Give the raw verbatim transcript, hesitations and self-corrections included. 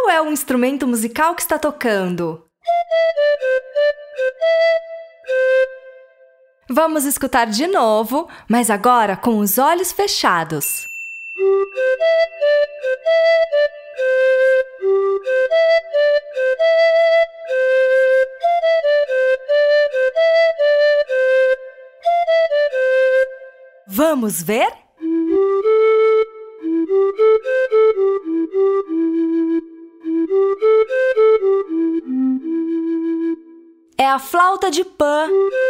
Qual é o instrumento musical que está tocando? Vamos escutar de novo, mas agora com os olhos fechados. Vamos ver? É a flauta de Pan.